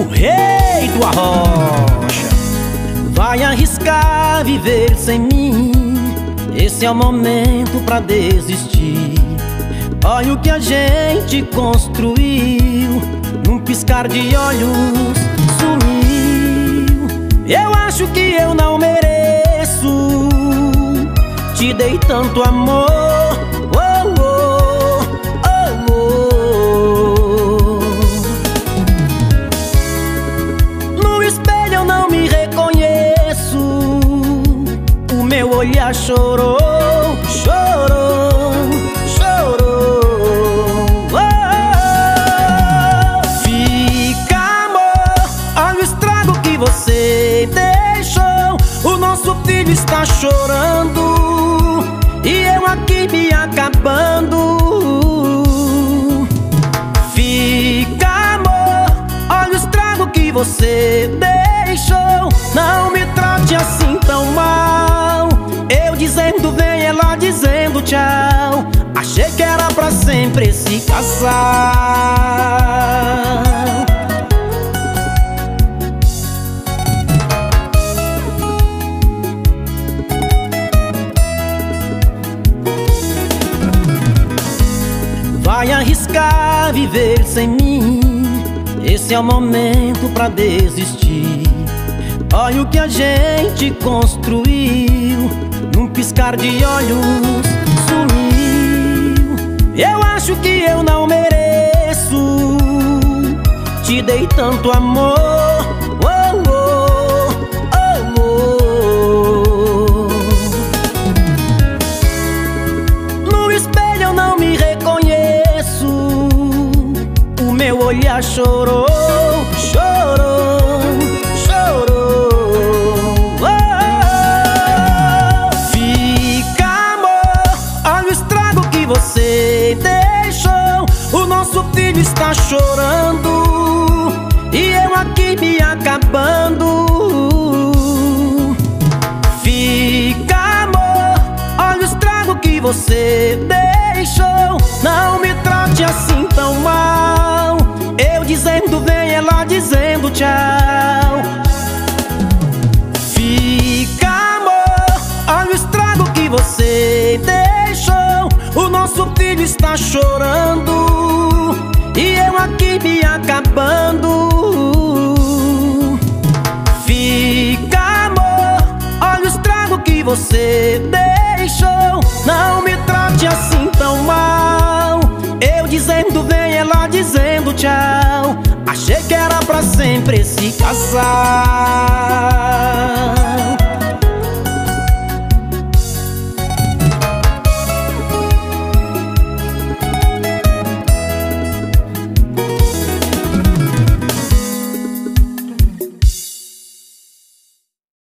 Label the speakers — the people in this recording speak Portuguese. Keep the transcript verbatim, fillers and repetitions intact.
Speaker 1: o rei do arrocha. Vai arriscar viver sem mim? Esse é o momento pra desistir. Olha o que a gente construiu, num piscar de olhos sumiu. Eu acho que eu não mereço, te dei tanto amor. Oh, oh, oh, oh. No espelho eu não me reconheço, o meu olhar chorou, chorou, chorou. Oh, oh. Fica, amor, olha o estrago que você deixou. O nosso filho está chorando e eu aqui me acabando. Fica, amor, olha o estrago que você deixou. Não me trate assim tão mal, eu dizendo vem, ela dizendo tchau. Achei que era pra sempre se casar. Vai arriscar viver sem mim? Esse é o momento pra desistir. Olha o que a gente construiu, num piscar de olhos sumiu. Eu acho que eu não mereço, te dei tanto amor. Oh, oh, oh, oh. No espelho eu não me reconheço, o meu olhar chorou, chorou, chorou. Oh, fica, amor, olha o estrago que você deixou. O nosso filho está chorando e eu aqui me acabando. Fica, amor, olha o estrago que você deixou. Não me trate assim tão mal, eu dizendo vem, ela dizendo tchau. Fica, amor, olha o estrago que você deixou. O nosso filho está chorando e eu aqui me acabando. Fica, amor, olha o estrago que você deixou. Não me trate assim tão mal, eu dizendo vem, ela dizendo tchau. Achei que era pra sempre se casar.